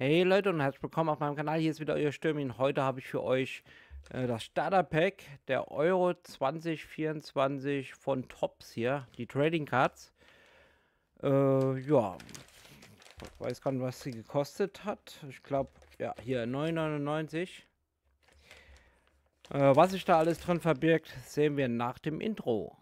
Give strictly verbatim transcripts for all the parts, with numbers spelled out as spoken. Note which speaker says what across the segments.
Speaker 1: Hey Leute und herzlich willkommen auf meinem Kanal. Hier ist wieder euer Stürmin. Heute habe ich für euch äh, das Starter Pack der Euro zwanzig vierundzwanzig von Topps hier, die Trading Cards. Äh, ja, ich weiß gar nicht, was sie gekostet hat. Ich glaube, ja, hier neun neunundneunzig. Äh, was sich da alles drin verbirgt, sehen wir nach dem Intro.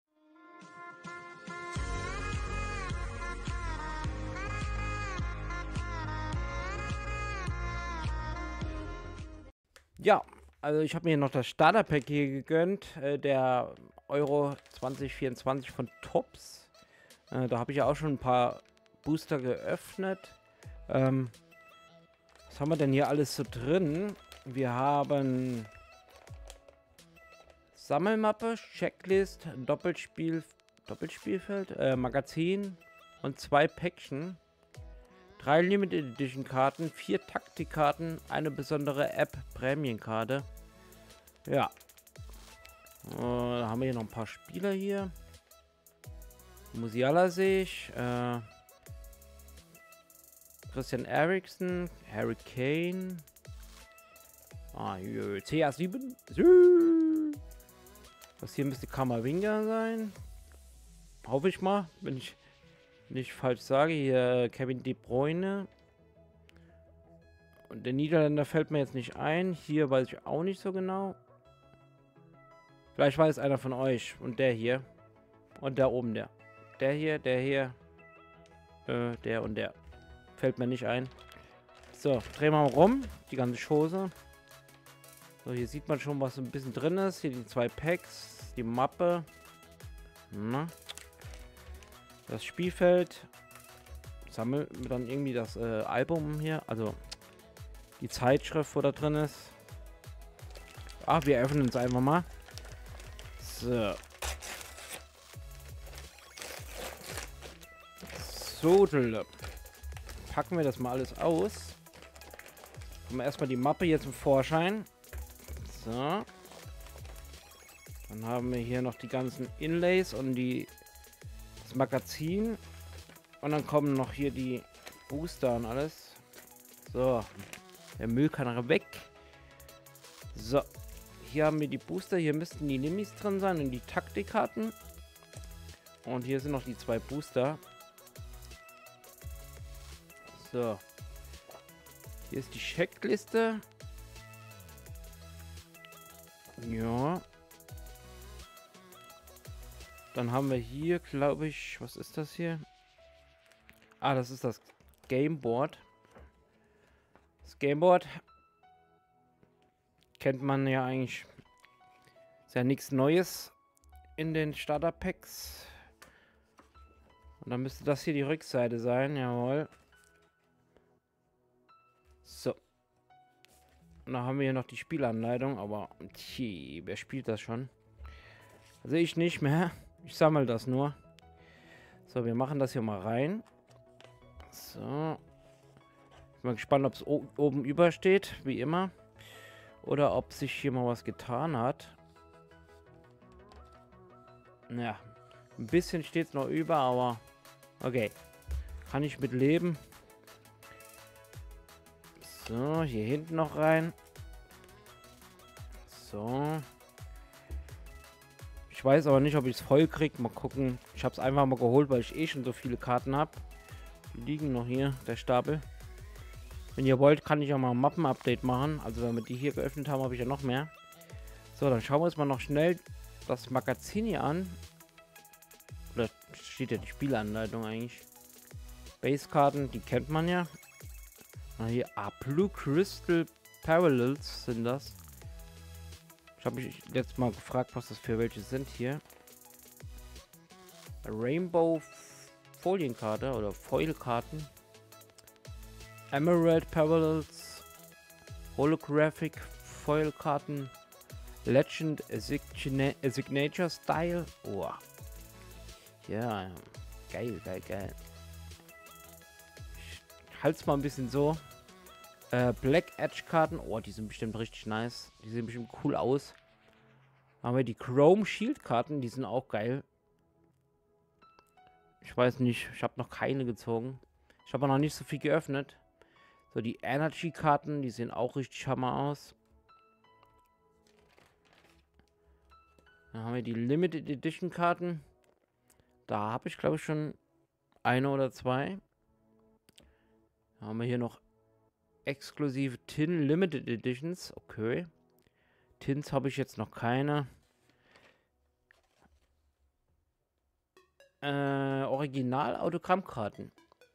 Speaker 1: Ja, also ich habe mir noch das Starter Pack hier gegönnt, äh, der Euro zwanzig vierundzwanzig von Topps. Äh, da habe ich ja auch schon ein paar Booster geöffnet. Ähm, was haben wir denn hier alles so drin? Wir haben Sammelmappe, Checklist, Doppelspiel, Doppelspielfeld, äh, Magazin und zwei Päckchen. Drei Limited Edition Karten, vier Taktikkarten, eine besondere App Prämienkarte. Ja. Äh, da haben wir hier noch ein paar Spieler hier. Musiala sehe ich. Äh, Christian Eriksen, Harry Kane. Ah, hier, C A sieben. Das hier müsste Kamavinga sein. Hoffe ich mal, wenn ich nicht falsch sage. Hier Kevin De Bruyne. Und der Niederländer fällt mir jetzt nicht ein. Hier weiß ich auch nicht so genau. Vielleicht weiß einer von euch. Und der hier. Und da oben der. Der hier, der hier. Äh, der und der. Fällt mir nicht ein. So, drehen wir mal rum. Die ganze Chose. So, hier sieht man schon, was so ein bisschen drin ist. Hier die zwei Packs. Die Mappe. Na. Das Spielfeld. Sammeln wir dann irgendwie das äh, Album hier. Also die Zeitschrift, wo da drin ist. Ach, wir öffnen es einfach mal. So. So, packen wir das mal alles aus. Kommen wir erstmal die Mappe hier zum Vorschein. So. Dann haben wir hier noch die ganzen Inlays und die das Magazin. Und dann kommen noch hier die Booster und alles. So. Der Müll kann weg. So. Hier haben wir die Booster. Hier müssten die Nimis drin sein und die Taktikkarten. Und hier sind noch die zwei Booster. So. Hier ist die Checkliste. Ja. Dann haben wir hier, glaube ich, was ist das hier? Ah, das ist das Gameboard. Das Gameboard kennt man ja eigentlich. Ist ja nichts Neues in den Starter Packs. Und dann müsste das hier die Rückseite sein, jawohl. So. Und dann haben wir hier noch die Spielanleitung, aber tja, wer spielt das schon? Also ich nicht mehr. Ich sammle das nur. So, wir machen das hier mal rein. So. Ich bin mal gespannt, ob es oben über steht, wie immer. Oder ob sich hier mal was getan hat. Ja, ein bisschen steht es noch über, aber okay. Kann ich mit leben. So, hier hinten noch rein. So. Ich weiß aber nicht, ob ich es voll kriege. Mal gucken. Ich habe es einfach mal geholt, weil ich eh schon so viele Karten habe. Die liegen noch hier, der Stapel. Wenn ihr wollt, kann ich auch mal ein Mappen-Update machen. Also wenn wir die hier geöffnet haben, habe ich ja noch mehr. So, dann schauen wir uns mal noch schnell das Magazin hier an. Oder steht ja die Spielanleitung eigentlich. Basekarten, die kennt man ja. Na hier, ah, Blue Crystal Parallels sind das. Ich habe mich jetzt mal gefragt, was das für welche sind hier. Rainbow Folienkarte oder Foilkarten. Emerald Parallels. Holographic Foilkarten. Legend Signa Signature Style. Oh. Ja, geil, geil, geil. Ich halte es mal ein bisschen so. Äh, Black Edge Karten. Oh, die sind bestimmt richtig nice. Die sehen bestimmt cool aus. Haben wir die Chrome Shield Karten. Die sind auch geil. Ich weiß nicht. Ich habe noch keine gezogen. Ich habe noch nicht so viel geöffnet. So, die Energy-Karten, die sehen auch richtig hammer aus. Dann haben wir die Limited Edition Karten. Da habe ich, glaube ich, schon eine oder zwei. Dann haben wir hier noch exklusive Tin Limited Editions. Okay. Tins habe ich jetzt noch keine. Äh, Original-Autogrammkarten.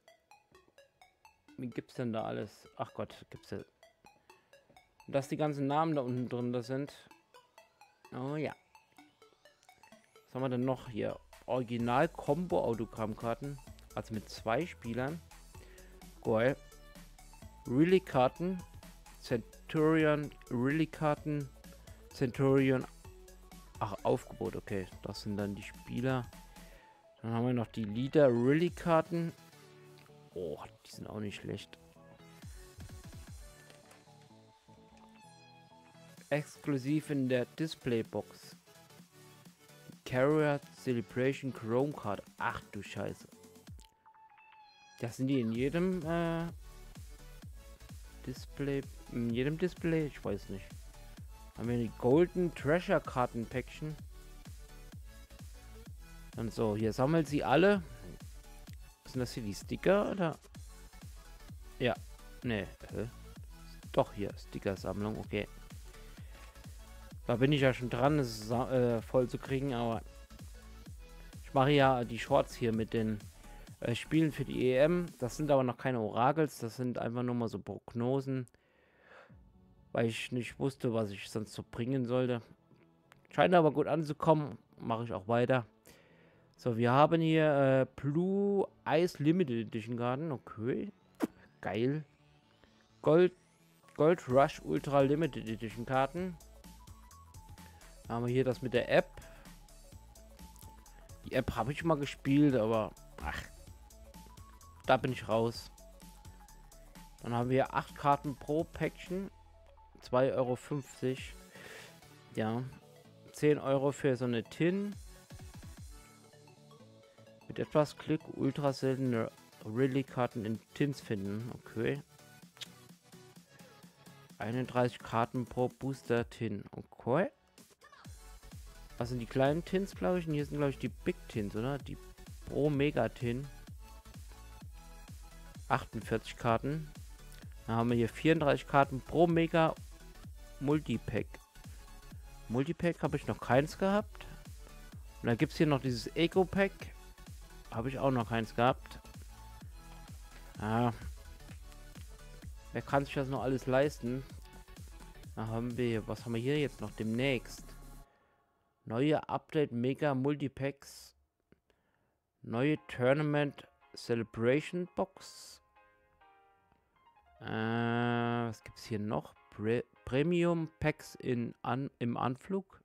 Speaker 1: Wie gibt's denn da alles? Ach Gott, gibt's ja. Dass die ganzen Namen da unten drin da sind. Oh ja. Was haben wir denn noch hier? Original-Combo-Autogrammkarten. Also mit zwei Spielern. Geil. Really-Karten. Centurion. Really-Karten. Centurion. Ach, Aufgebot. Okay, das sind dann die Spieler. Dann haben wir noch die Leader Really-Karten. Oh, die sind auch nicht schlecht. Exklusiv in der Displaybox. Carrier Celebration Chrome Card. Ach du Scheiße. Das sind die in jedem äh, Display. In jedem Display? Ich weiß nicht. Haben wir die Golden Treasure Karten Päckchen. Und so, hier sammelt sie alle. Sind das hier die Sticker oder? Ja. Nee. Hä? Doch, hier. Sticker-Sammlung. Okay. Da bin ich ja schon dran, es äh, voll zu kriegen, aber ich mache ja die Shorts hier mit den äh, Spielen für die E M. Das sind aber noch keine Orakels, das sind einfach nur mal so Prognosen, weil ich nicht wusste, was ich sonst so bringen sollte. Scheint aber gut anzukommen, mache ich auch weiter. So, wir haben hier äh, Blue Ice Limited Edition Karten, okay, geil. Gold, Gold Rush Ultra Limited Edition Karten. Haben wir hier das mit der App. Die App habe ich mal gespielt, aber ach, da bin ich raus. Dann haben wir acht Karten pro Päckchen. zwei Euro fünfzig. Ja. zehn Euro für so eine Tin. Mit etwas Glück ultra seltene Really-Karten in Tins finden. Okay. einunddreißig Karten pro Booster Tin. Okay. Was sind die kleinen Tins, glaube ich? Und hier sind, glaube ich, die Big Tins, oder? Die Pro Mega Tin. achtundvierzig Karten. Dann haben wir hier vierunddreißig Karten pro Mega Multipack. Multipack habe ich noch keins gehabt. Und dann gibt es hier noch dieses Eco Pack. Habe ich auch noch keins gehabt. Ah. Wer kann sich das noch alles leisten? Da haben wir, was haben wir hier jetzt noch demnächst? Neue Update Mega Multipacks. Neue Tournament Celebration Box. Äh, was gibt es hier noch? Pre Premium Packs in an, im Anflug.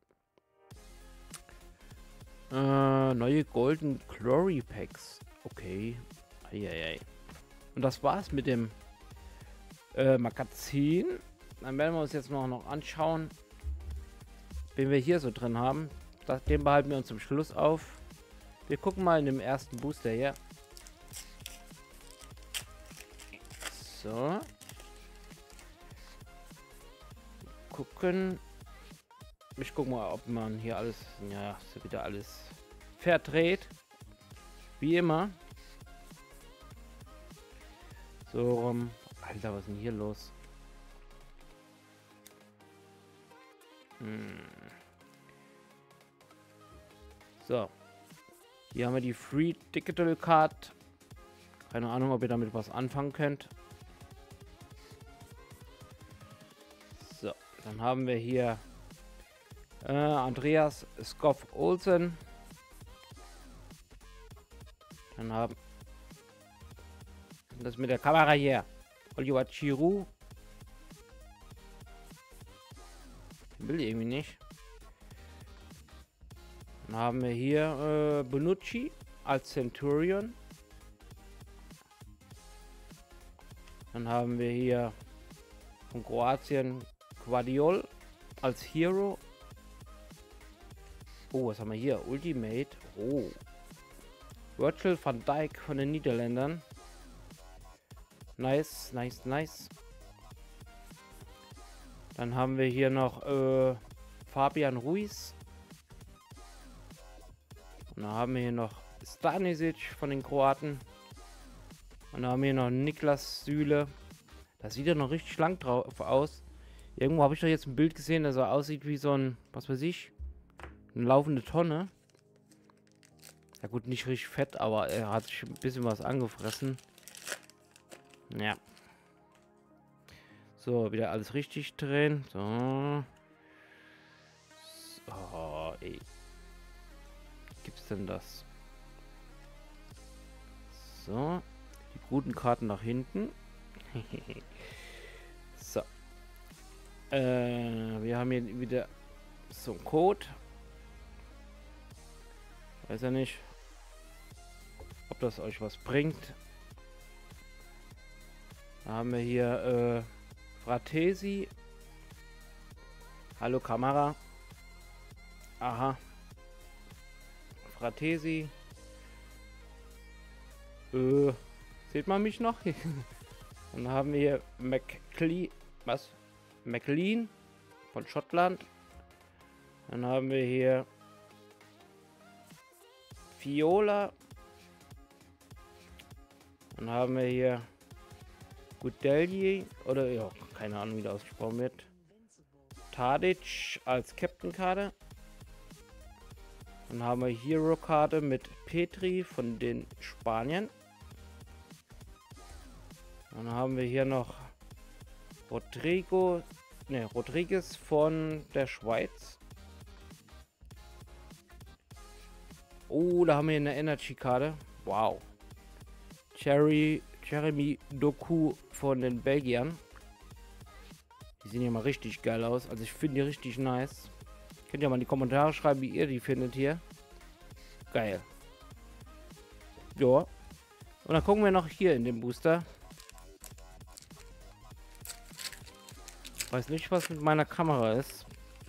Speaker 1: Äh, neue Golden Glory Packs. Okay. Eieiei. Und das war's mit dem äh, Magazin. Dann werden wir uns jetzt noch, noch anschauen, wen wir hier so drin haben. Das, den behalten wir uns zum Schluss auf. Wir gucken mal in dem ersten Booster hier. So. Gucken. Ich gucke mal, ob man hier alles, ja, ist wieder alles verdreht. Wie immer. So, um, Alter, was ist denn hier los? Hm. So. Hier haben wir die Free Digital Card. Keine Ahnung, ob ihr damit was anfangen könnt. So, dann haben wir hier äh, Andreas Skoff Olsen. Dann haben das mit der Kamera hier. Oliver Giroud. Will irgendwie nicht. Dann haben wir hier äh, Bonucci als Centurion. Dann haben wir hier von Kroatien Guardiol als Hero. Oh, was haben wir hier? Ultimate. Oh. Virgil van Dijk von den Niederländern. Nice, nice, nice. Dann haben wir hier noch äh, Fabian Ruiz. Und dann haben wir hier noch Stanisic von den Kroaten. Und dann haben wir hier noch Niklas Süle. Das sieht ja noch richtig schlank drauf aus. Irgendwo habe ich doch jetzt ein Bild gesehen, das so aussieht wie so ein, was weiß ich, eine laufende Tonne. Ja gut, nicht richtig fett, aber er hat sich ein bisschen was angefressen. Ja. So, wieder alles richtig drehen. So. So, ey. Gibt's denn das? So. Die guten Karten nach hinten. So. Äh, wir haben hier wieder so einen Code. Weiß ja nicht, ob das euch was bringt. Da haben wir hier äh, Fratesi. Hallo Kamera. Aha. Fratesi. Äh, seht man mich noch? Dann haben wir hier McLean. Was? McLean von Schottland. Dann haben wir hier Viola. Dann haben wir hier Gudelji. Oder ja, keine Ahnung, wie das ausgesprochen wird. Tadic als Captain-Karte. Dann haben wir Hero-Karte mit Petri von den Spaniern. Dann haben wir hier noch Rodrigo, ne, Rodriguez von der Schweiz. Oh, da haben wir eine Energy-Karte. Wow. Cherry, Jeremy Doku von den Belgiern. Die sehen ja mal richtig geil aus. Also ich finde die richtig nice. Könnt ihr mal in die Kommentare schreiben, wie ihr die findet hier. Geil. Ja. Und dann gucken wir noch hier in den Booster. Weiß nicht, was mit meiner Kamera ist.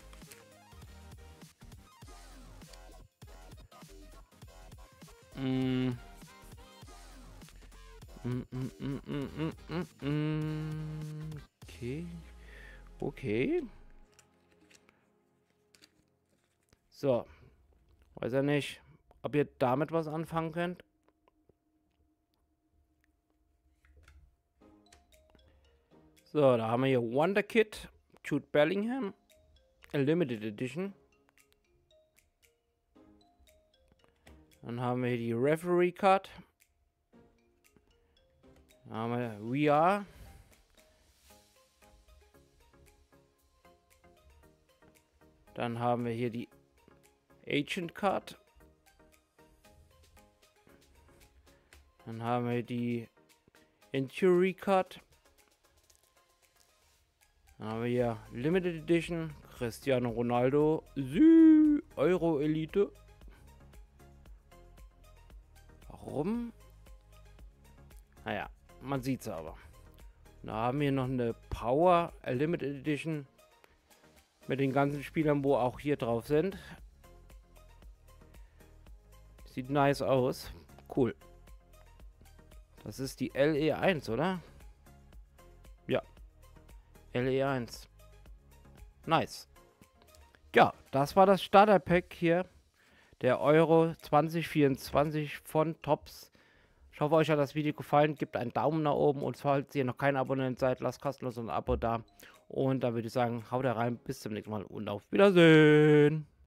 Speaker 1: Mm. Mm, mm, mm, mm, mm, mm. Okay. Okay. So. Weiß ja nicht, ob ihr damit was anfangen könnt. So, da haben wir hier Wonder Kid, Jude Bellingham, a Limited Edition. Dann haben wir hier die Referee Card. Dann haben wir We Are. Dann haben wir hier die Agent Card. Dann haben wir die Injury Card. Dann haben wir hier Limited Edition Cristiano Ronaldo Sü Euro Elite. Warum? Naja, man sieht es aber. Da haben wir noch eine Power Limited Edition mit den ganzen Spielern, wo auch hier drauf sind. Sieht nice aus. Cool. Das ist die L E eins, oder? Ja. L E eins. Nice. Ja, das war das Starter-Pack hier. Der Euro zwanzig vierundzwanzig von Topps. Ich hoffe, euch hat das Video gefallen. Gebt einen Daumen nach oben. Und falls ihr noch kein Abonnent seid, lasst kostenlos ein Abo da. Und dann würde ich sagen, haut rein. Bis zum nächsten Mal und auf Wiedersehen.